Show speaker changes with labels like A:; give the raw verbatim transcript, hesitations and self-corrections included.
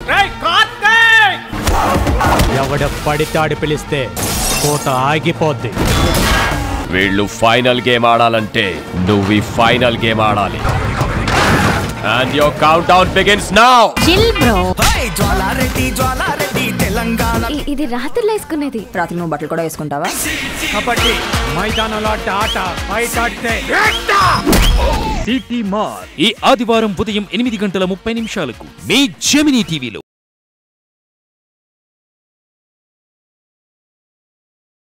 A: ఎవడ పడితాడి పిలిస్తే కోత ఆగిపోద్ది.
B: వీళ్ళు ఫైనల్ గేమ్ ఆడాలంటే నువ్వు ఈ ఫైనల్ గేమ్ ఆడాలి. And your countdown begins now.
C: Chill bro.
D: Hey Jwala Reddy Jwala Reddy Telangana.
C: ఇది రాత్రిలో వేసుకునేది.
E: రాత్రి నువ్వు బట్టలు కూడా వేసుకుంటావా?
A: కబడ్డీ మైదానంలో ఆట ఫైట్ ఆడితే
F: సిటీమార్ ఈ ఆదివారం ఉదయం ఎనిమిది గంటల ముప్పై నిమిషాలకు మీ జెమినీ టీవీలో.